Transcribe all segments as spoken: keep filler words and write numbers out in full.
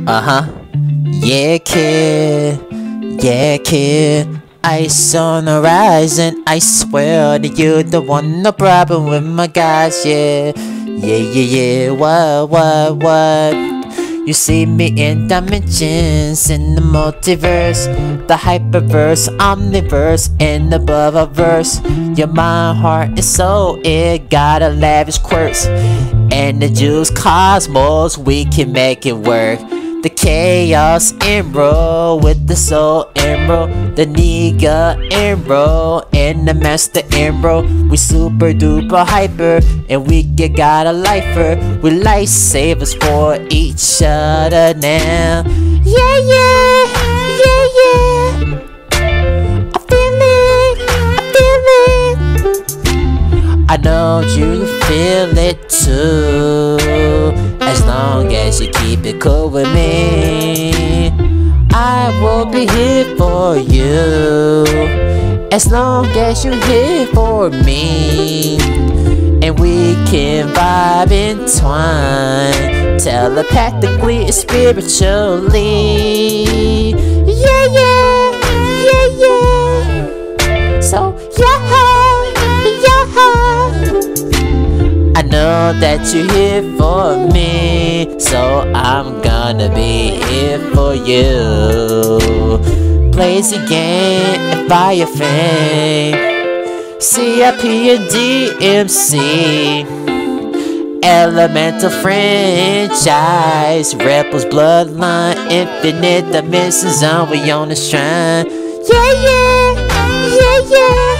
Uh-huh. Yeah, kid. Yeah, kid. Ice on the horizon. I swear to you, the one no problem with my guys, yeah. Yeah, yeah, yeah. What, what, what? You see me in dimensions, in the multiverse, the hyperverse, omniverse, and above a verse. Your mind, heart, and soul, it got a lavish quirks. And the juice cosmos, we can make it work. The chaos emerald with the soul emerald, the nigga emerald and the master emerald. We super duper hyper and we get got a lifer. We lifesavers for each other now. Yeah, yeah, yeah, yeah. I feel it, I feel it. I know you feel it too. As long as you keep it cool with me, I will be here for you. As long as you're here for me, and we can vibe and twine telepathically and spiritually. Yeah, yeah, yeah, yeah. So yeah, yeah. I know that you're here for me, so I'm gonna be here for you. Blaze again, Fire Fame, C I P and D M C, Elemental franchise, Rebels Bloodline, Infinite Dimension Zone, we on the shrine. Yeah, yeah, yeah, yeah.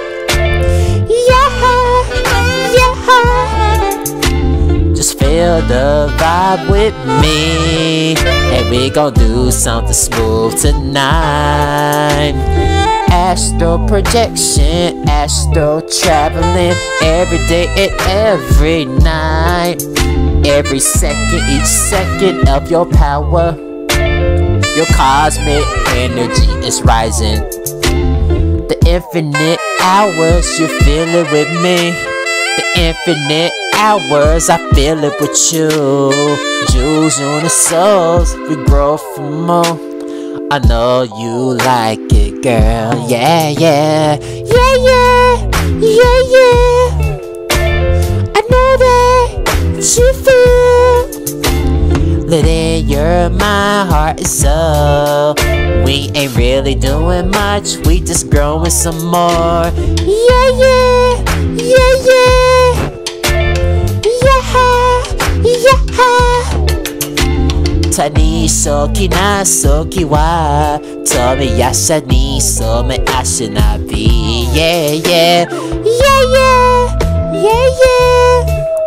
Feel the vibe with me, and we gon' do something smooth tonight. Astral projection, astral traveling, every day and every night. Every second, each second of your power, your cosmic energy is rising. The infinite hours, you feel it with me. The infinite hours, I feel it with you. Jewels on the souls, we grow from more. I know you like it, girl. Yeah, yeah, yeah, yeah, yeah, yeah. I know that you feel lit in your mind, heart, and soul. We ain't really doing much, we just growing some more. Yeah, yeah, yeah, yeah. Taniso kinaso kiwa Tomi yasha niso me ashinabi. Yeah, yeah, yeah, yeah, yeah, yeah.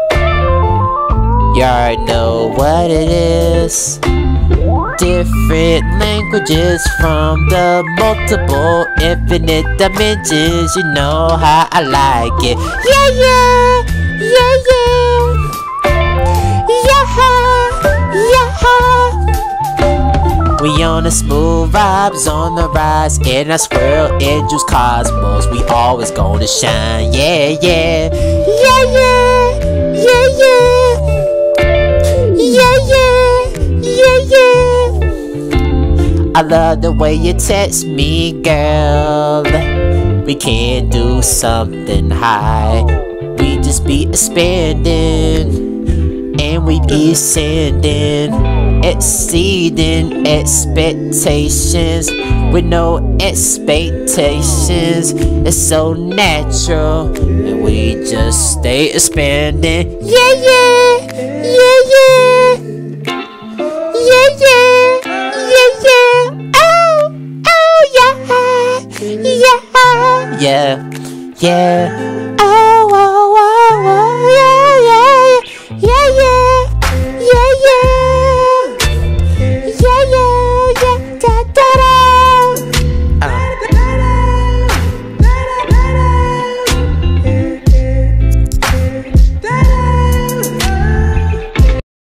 You already know what it is. Different languages from the multiple infinite dimensions. You know how I like it. Yeah, yeah, yeah, yeah. We on the smooth vibes, on the rise, in our swirl, in juice cosmos, we always gonna shine. Yeah, yeah, yeah, yeah, yeah, yeah, yeah, yeah, yeah, yeah. I love the way you text me, girl. We can't do something high, we just be expanding, and we be ascending. Exceeding expectations with no expectations. It's so natural, and we just stay expanding. Yeah, yeah, yeah, yeah, yeah, yeah, yeah, yeah. Oh, oh, yeah, yeah, yeah, yeah. Oh.